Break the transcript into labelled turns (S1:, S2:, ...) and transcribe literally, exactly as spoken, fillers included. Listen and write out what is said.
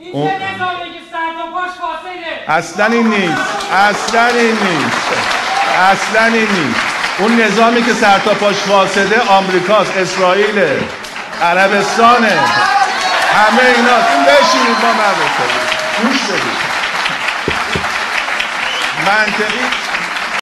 S1: این چه نظامی که سر تا پاش فاسده؟
S2: اصلا این نیست، اصلا این نیست، اصلا این نیست. اون نظامی که سر تا پاش فاسده آمریکاست، اسرائیل، عربستانه، همه اینا. این بشینید با من بکنید، گوش بدید. منطقی